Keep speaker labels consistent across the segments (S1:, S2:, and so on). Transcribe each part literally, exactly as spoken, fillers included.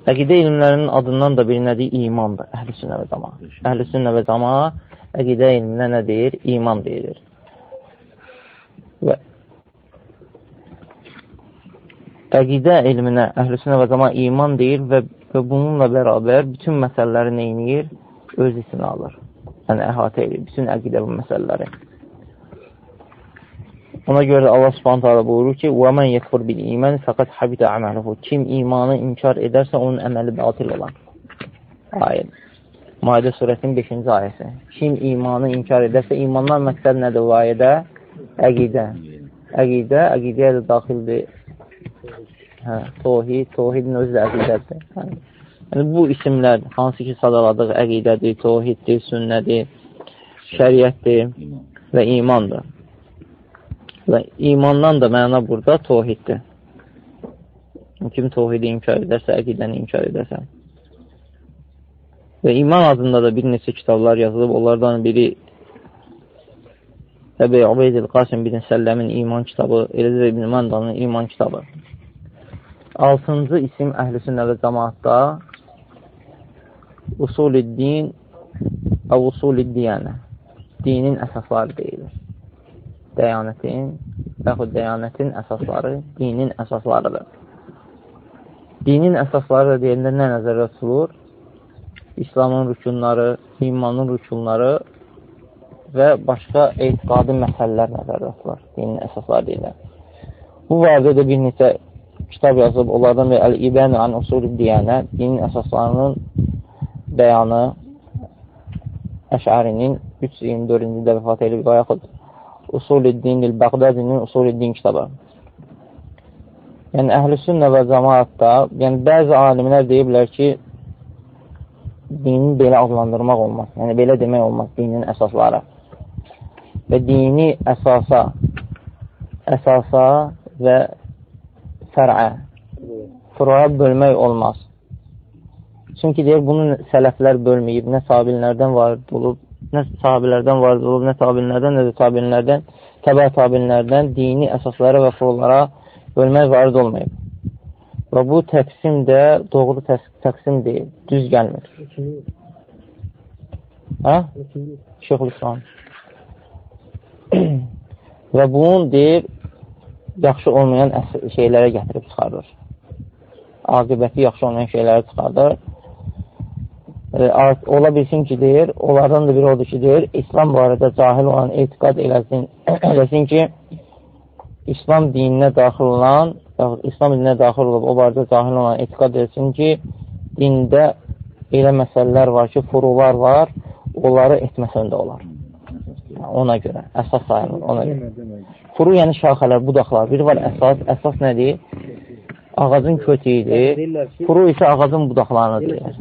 S1: Əqidə elmlərinin adından da bir nədir? İmandır. Əhl-i sünnə və cəma. Əhl-i sünnə və cəma əqidə elminə nə deyir? İman deyilir. Və əqidə elminə əhl-i sünnə və cəma iman deyir və, və bununla bərabər bütün məsələləri neyniyir? Öz içine alır. Yəni, əhatə edir. Bütün əqidə bu məsələləri. Ona görə Allah subhanahu ta'ala buyurur ki, وَمَنْ يَكْفُرْ بِالْإِيمَانِ فَقَدْ حَبِتَ عَمَلُهُ Kim imanı inkar edərsə, onun əməli batil olar. Ayət. Maidə surəsinin beşinci ayəsi. Kim imanı inkar edərsə, imandan məqsəd nədir bu ayədə? Əqidə. Əqidə, əqidəyə də daxildir. Hə, tohid, tohidin özü də əqidədir. Hə. Yəni, bu isimlər, hansı ki sadaladıq, əqidədir, tohiddir, sünnədir, şəriətdir və imandır. Və imandan da məna burada tohiddir. Kim tohidi inkar edərsə, əqidəni inkar edərsə. Və iman adında da bir neçə kitablar yazılıb. Onlardan biri Əbi Ubeydil Qasim bin Səlləmin iman kitabı, Eləcə və İbn Mandanın iman kitabı. Altıncı isim Əhl-i Sünnə və Cəmaatda Usul-i-din və Usul-i-diyanə dinin əsasları deyilir. Dəyanətin və yaxud dəyanətin əsasları dinin əsaslarıdır. Dinin əsasları da deyəndə nə nəzərdə tutulur? İslamın rükunları, imanın rükunları və başqa etiqadi məsələlər nəzərdə tutulur. Dinin əsasları deyilər. Bu barədə də bir neçə kitab yazıb. Onlardan bir Əl-İbən an Usul-i-diyanə dinin əsaslarının bəyanı Əş'ərinin üç yüz iyirmi dördüncü də vəfat edib və yaxud Usul-i-din Bəğdadinin Usul-i-din kitabı. Yəni, Əhl-i Sünnə və Cəmaatda, yəni bəzi alimlər deyiblər ki, dini belə adlandırmaq olmaz. Yəni, belə demək olmaz, dinin əsasları. Və dini əsasa, əsasa və fərə, furuğa bölmək olmaz. Çünki deyir, bunu sələflər bölməyib, nə sahabilərdən varid olub, nə sahabilərdən varid olub, nə tabiinlərdən, nə də tabiinlərdən, təbə tabiinlərdən dini əsaslara və furulara bölmək varid olmayıb. Və bu təqsim də doğru təqsim deyil, düz gəlmir. Hə? Şeyxülislam. Və bunun deyir, yaxşı olmayan şeylərə gətirib çıxardır. Aqibəti yaxşı olmayan şeyləri çıxardır. E, ola bilsin ki, deyir, onlardan da biri odur ki, deyir, İslam barədə cahil olan etiqad eləsin, eləsin ki, İslam dininə daxil olan, İslam dininə daxil olub, o barədə cahil olan etiqad eləsin ki, dində elə məsələlər var ki, furular var, onları etməsən də olar. Ona görə, əsas sayılır, ona görə. Furu, yəni şaxələr, budaqlar, biri var əsas, əsas nədir? Ağacın kötüyüdür, furu isə ağacın budaqlarını deyir.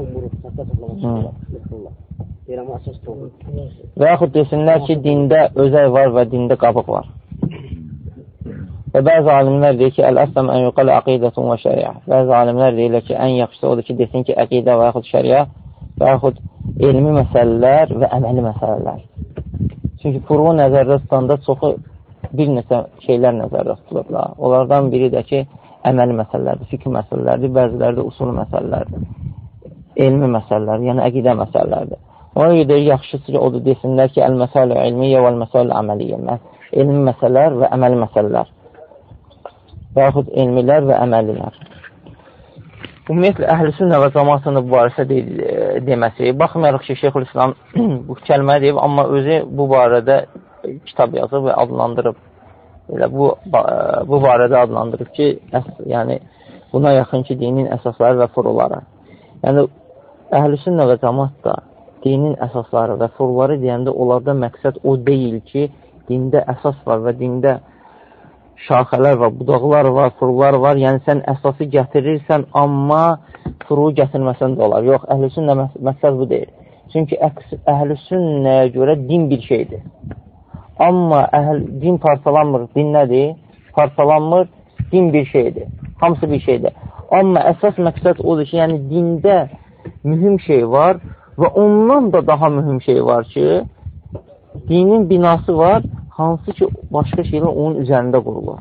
S1: Və yaxud desinlər ki, dində özəy var və dində qabıq var. Və bəzi alimlər deyir ki, əl-əsləm ən yuqalə əqidətun və şəriə. Bəzi alimlər deyirlər ki, ən yaxşısı odur ki, desin ki, əqidə və yaxud şəriə və yaxud elmi məsələlər və əməli məsələlər. Çünki furu nəzərdə tutanda çoxu bir neçə şeylər nəzərdə tutulurlar. Onlardan biri də ki, əməli məsələlərdir, fikir məsələlərdir, bəziləri də usul məsələlərdir, elmi məsələlərdir, yəni əqidə məsələlərdir. Ona görə deyir, yaxşısı odur desinlər ki, əl-məsələ ilmiyyə və əl-məsələ əməliyyə, elmi məsələlər və əməli məsələlər və yaxud elmilər və əməlilər. Ümumiyyətlə, Əhl-i Sünnə və Cəmaatın bu barədə de deməsi, baxmayaraq ki, Şeyxülislam bu kəlmə deyib, amma özü bu barədə kitab yazıb və adlandırıb. Elə bu, bu barədə adlandırıb ki, əs, yəni, buna yaxın ki, dinin əsasları və furuları. Yəni, Əhl-i Sünnə və Cəmaat da dinin əsasları və furuları deyəndə onlarda məqsəd o deyil ki, dində əsas var və dində şaxələr var, budaqlar var, furular var. Yəni, sən əsası gətirirsən, amma furu gətirməsən də olar. Yox, Əhl-i Sünnə məqsəd bu deyil. Çünki Əhl-i Sünnəyə görə din bir şeydir. Amma əhl, din parçalanmır. Din nədir? Parçalanmır. Din bir şeydir. Hamısı bir şeydir. Amma əsas məqsəd odur ki, yəni dində mühüm şey var və ondan da daha mühüm şey var ki, dinin binası var, hansı ki, başqa şeylər onun üzərində qurulur.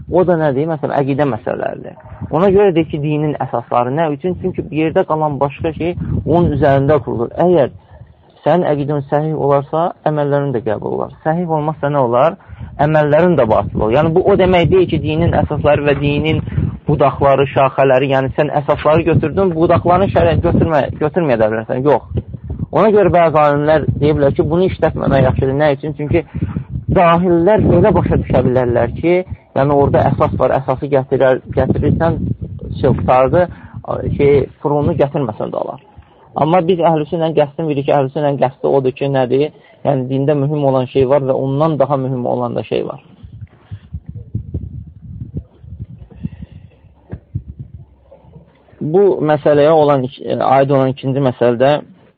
S1: O da nədir? Məsələn, əqidə məsələləridir. Ona görə deyir ki, dinin əsasları nə üçün? Çünki bir yerdə qalan başqa şey onun üzərində qurulur. Əgər sənin əqidin səhih olarsa, əməllərin də qəbul olar. Səhih olmazsa nə olar? Əməllərin də batıl olur. Yəni, bu o demək deyil ki, dinin əsasları və dinin budaqları, şaxələri, yəni sən əsasları götürdün, budaqlarını şəriət götürmə, götürməyə də bilərsən. Yox. Ona görə bəzi alimlər deyiblər ki, bunu işlətməmək yaxşıdır. Nə üçün? Çünki cahillər belə başa düşə bilərlər ki, yəni orada əsas var, əsası gətirir, gətirirsən, şey, qutardı, şey, fırını gətirməsən də olar. Amma biz əhlüsünlə qəstin birik ki, əhlüsünlə qəsti odur ki, nədir? Yəni, dində mühüm olan şey var və ondan daha mühüm olan da şey var. Bu məsələyə olan, aid olan ikinci məsələdə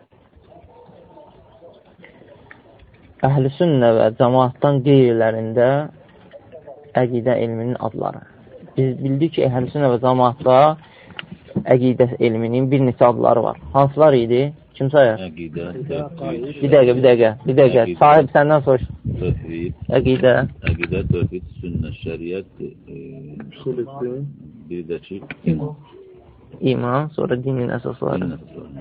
S1: əhlüsünnə və cəmaatdan qeyrilərində əqidə elminin adları. Biz bildik ki, əhlüsünnə və cəmaatda əqidə elminin bir neçə adları var. Hansılar idi? Kim sayır?
S2: Əqidə,
S1: təvhid. Bir dəqiqə, bir dəqiqə, bir dəqiqə. Sahib səndən soruş.
S2: Təvhid.
S1: Əqidə.
S2: Əqidə, təvhid, sünnə, şəriət, bir də ki, iman.
S1: İman, sonra dinin əsasları.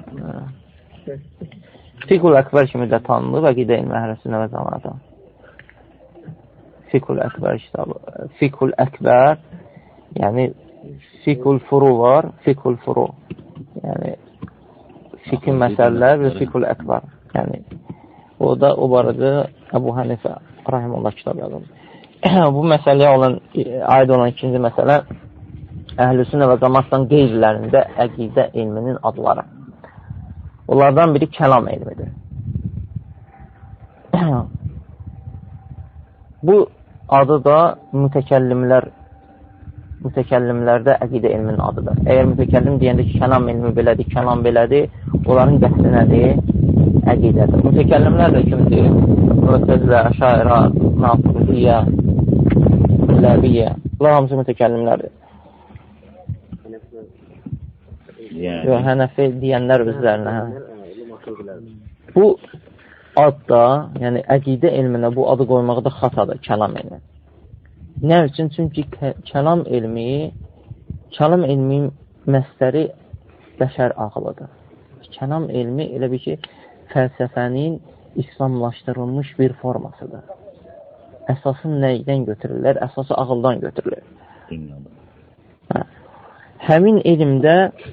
S1: Fiqhul Əkbər kimi də tanınıb əqidə elmi əhlüsünnə və cəmaata. Fiqhul Əkbər kitabı. Fiqhul Əkbər, yəni Fiqhul Furu var, Fiqhul Furu. Yəni fiqh məsələlər və Fiqhul Əkbər. Yəni o da o barədə Əbu Hənifə rahimehullah kitab yazılır. Bu məsələyə olan aid olan ikinci məsələ əhlüsünnə və cəmaatdan qeyrilərində əqidə elminin adları. Onlardan biri kəlam elmidir. Bu adı da mütəkəllimlər mütəkəllimlərdə əqidə elminin adıdır. Əgər mütəkəllim deyəndə ki, kəlam elmi belədir, kəlam belədir, onların qəsdi nədir? Əqidədir. Mütəkəllimlər də kimdir? Mu'təzilə, Əşairə, Maturidiyyə, Ləbiyyə. Bunlar hamısı mütəkəllimlərdir. Yəni. Yox, Hənəfi deyənlər özlərinə. Hə. Bu adda, yəni əqidə elminə bu adı qoymaqda xatadır, kəlam elmi. Nə üçün? Çünki kəlam elmi, kəlam elmi məsələri bəşər ağlıdır. Kəlam elmi elə bir ki, fəlsəfənin İslamlaşdırılmış bir formasıdır. Əsası nəydən götürürlər? Əsası ağıldan götürürlər. Hə. Həmin elmdə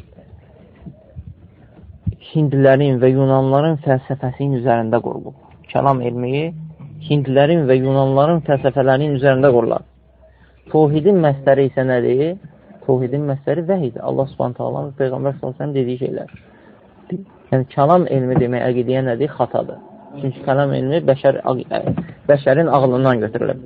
S1: Hindlilərin və Yunanların fəlsəfəsinin üzərində qurulub. Kəlam elmi Hindlilərin və Yunanların fəlsəfələrinin üzərində qurular. Tohidin məsləri isə nədir? Tohidin məsləri vəhidir. Allah Subhanahu taala Peyğəmbər sallallahu əleyhi və səlləm dediyi şeylər. Yəni kəlam elmi demək əqidəyə nədir? Xatadır. Çünki kəlam elmi bəşər, bəşərin ağlından götürülür.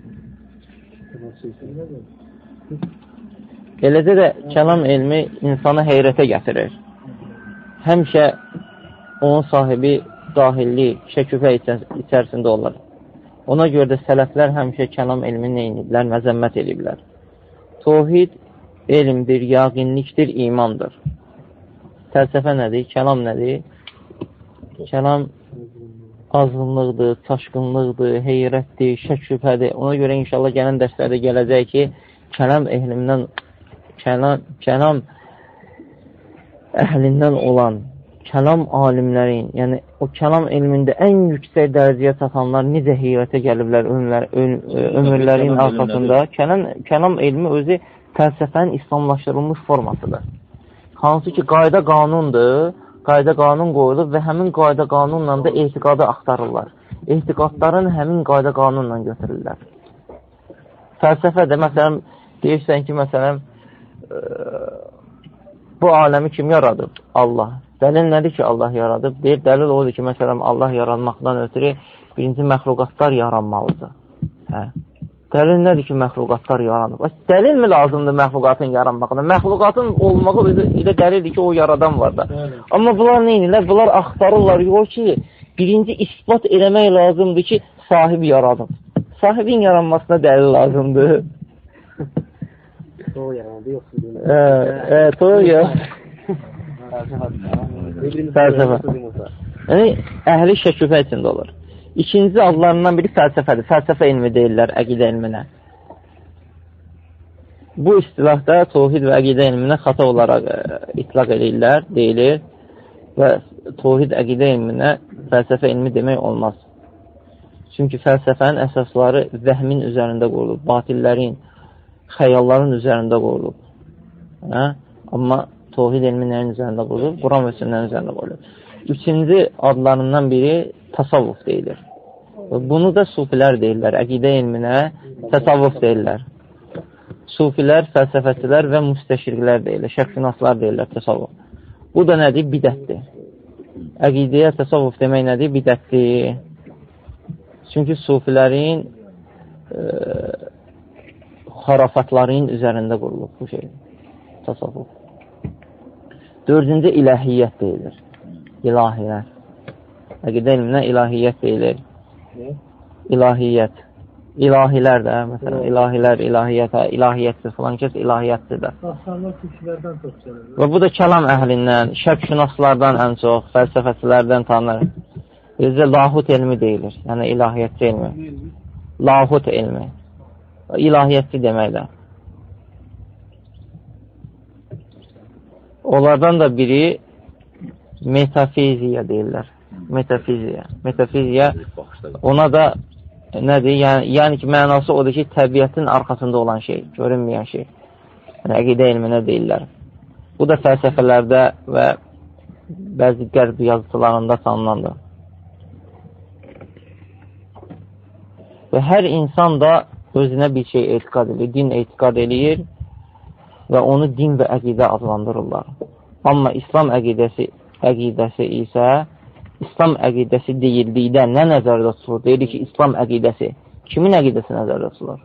S1: Eləcə də kəlam elmi insanı heyrətə gətirir. Həmişə onun sahibi dahillik, şəküfə içərisində olur. Ona görə də sələflər həmişə kəlam elmini neyiniblər, məzəmmət ediblər. Tohid elmdir, yaqinlikdir, imandır. Fəlsəfə nədir? Kəlam nədir? Kəlam azğınlıqdır, çaşqınlıqdır, heyrətdir, şək-şübhədir. Ona görə inşallah gələn dərslərdə gələcək ki, kəlam ehlindən, kəlam, kəlam əhlindən olan kəlam alimlərin, yəni o kəlam elmində ən yüksək dərəcəyə çatanlar necə heyrətə gəliblər ömürlər, ömürlərin arxasında. Kəlam, kəlam elmi özü fəlsəfənin İslamlaşdırılmış formasıdır. Hansı ki, qayda qanundur, qayda qanun qoyulur və həmin qayda qanunla da etiqadı axtarırlar. Etiqadların həmin qayda qanunla götürürlər. Fəlsəfə də, məsələn, deyirsən ki, məsələn, bu aləmi kim yaradıb? Allah. Dəlil nədir ki, Allah yaradıb? Deyir, dəlil odur ki, məsələn, Allah yaranmaqdan ötürü birinci məxluqatlar yaranmalıdır. Hə. Dəlil nədir ki, məxluqatlar yaranıb? Dəlil mi lazımdır məxluqatın yaranmaqına? Məxluqatın olmağı ilə dəlildir ki, o yaradan var da. Amma bunlar neynirlər? Bunlar axtarırlar. Yox ki, birinci ispat eləmək lazımdır ki, sahibi yaradıb. Sahibin yaranmasına dəlil lazımdır.
S3: Toğ yarandı, yoxdur.
S1: Ə, toğ yox. Fəlsəfə. Yəni, əhli şəküfə içində olur. İkinci adlarından biri fəlsəfədir. Fəlsəfə elmi deyirlər əqidə elminə. Bu istilahda tövhid və əqidə ilminə xata olaraq ə, itlaq edirlər, deyilir və tövhid əqidə ilminə fəlsəfə ilmi demək olmaz. Çünki fəlsəfənin əsasları vəhmin üzərində qoyulub, batillərin, xəyalların üzərində qoyulub. Hə? Amma tövhid ilmi nəyin üzərində qoyulub? Quran və sünnənin üzərində qoyulub. Üçüncü adlarından biri tasavvuf deyilir. Bunu da sufilər deyirlər, əqidə ilminə təsavvuf deyirlər. Sufilər, fəlsəfəçilər və müstəşriqlər deyilir, şəxsinaslar deyirlər təsavvuf. Bu da nədir? Bidətdir. Əqidəyə təsavvuf demək nədir? Bidətdir. Çünki sufilərin e, xarafatların üzərində qurulub bu şey, təsavvuf. Dördüncü ilahiyyət deyilir. İlahilər. Əqidə ilminə ilahiyyət deyilir. İlahiyyət. İlahilər də, məsələn, ilahilər, ilahiyyətə, ilahiyyətdir, filan kəs ilahiyyətdir də. Və bu da kəlam əhlindən, şəbşünaslardan ən çox, fəlsəfəçilərdən tanınır. Bizdə lahut elmi deyilir, yəni ilahiyyətçi elmi. Lahut elmi. İlahiyyətçi deməklə. Onlardan da biri metafiziya deyirlər. Metafiziya. Metafiziya ona da nədir? Yəni, yəni ki, mənası odur ki, təbiətin arxasında olan şey, görünməyən şey. Yəni, əqidə ilminə deyirlər. Bu da fəlsəfələrdə və bəzi qərb yazıçılarında tanınandır. Və hər insan da özünə bir şey etiqad edir, din etiqad edir və onu din və əqidə adlandırırlar. Amma İslam əqidəsi, əqidəsi isə İslam əqidəsi deyildikdə nə nəzərdə tutulur? Deyilir ki, İslam əqidəsi. Kimin əqidəsi nəzərdə tutulur?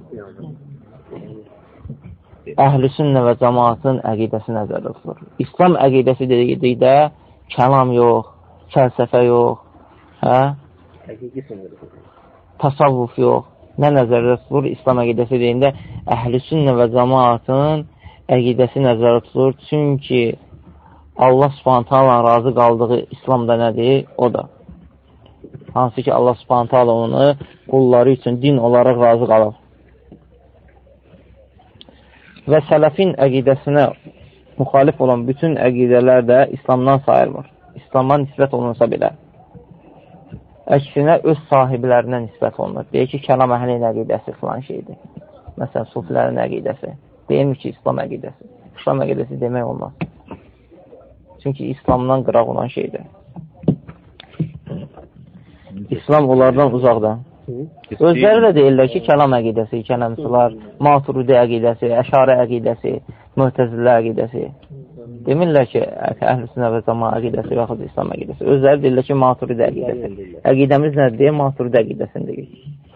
S1: Əhl-i sünnə və cəmaatın əqidəsi nəzərdə tutulur. İslam əqidəsi dedikdə kəlam yox, fəlsəfə yox, hə? Tasavvuf yox. Nə nəzərdə tutulur? İslam əqidəsi deyində əhl-i sünnə və cəmaatın əqidəsi nəzərdə tutulur. Çünki Allah Subhanahu taala razı qaldığı İslam da nədir? O da. Hansı ki, Allah Subhanahu taala onu qulları üçün din olaraq razı qalır. Və sələfin əqidəsinə müxalif olan bütün əqidələr də İslamdan sayılmır. İslama nisbət olunsa belə. Əksinə, öz sahiblərinə nisbət olunur. Deyir ki, kəlam əhlinin əqidəsi filan şeydir. Məsələn, sufilərin əqidəsi. Deyilmir ki, İslam əqidəsi. İslam əqidəsi demək olmaz. Çünki İslamdan qıraq olan şeydir. İslam onlardan uzaqda. Özləri də deyirlər ki, kəlam əqidəsi, kələmçılar, Maturidi əqidəsi, Əşari əqidəsi, Möhtəzilə əqidəsi. Demirlər ki, Əhl-i Sünnə və Cəmaət əqidəsi və yaxud İslam əqidəsi. Özləri deyirlər ki, Maturidi əqidəsi. Əqidəmiz nədir deyə Maturidi əqidəsini deyir.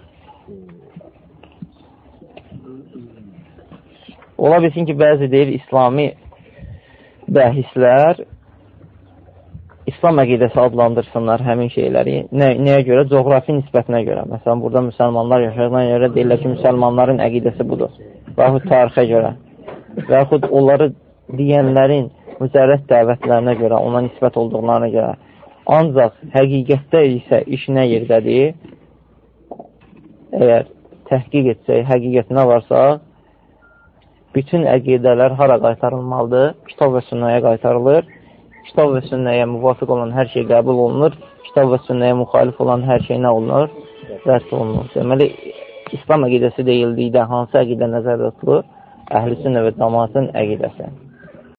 S1: Ola bilsin ki, bəzi deyir, İslami bəhislər İslam əqidəsi adlandırsınlar həmin şeyləri. Nə, nəyə görə? Coğrafi nisbətinə görə. Məsələn, burada müsəlmanlar yaşadığına görə deyirlər ki, müsəlmanların əqidəsi budur. Və yaxud tarixə görə. Və yaxud onları deyənlərin mücərrət dəvətlərinə görə, ona nisbət olduqlarına görə. Ancaq həqiqətdə isə iş nə yerdədir? Əgər təhqiq etsək, həqiqət nə varsa, bütün əqidələr hara qaytarılmalıdır? Kitab və sünnəyə qaytarılır. Kitab və sünnəyə müvafiq olan hər şey qəbul olunur. Kitab və sünnəyə müxalif olan hər şey nə olunur? Rədd olunur. Deməli, İslam əqidəsi deyildikdə hansı əqidə nəzərdə tutulur? Əhl-i sünnə və cəmaatın əqidəsi.